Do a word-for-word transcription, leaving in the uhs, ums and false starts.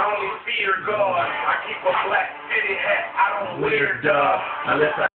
only fear God. I keep a black city hat. I don't wear dub unless I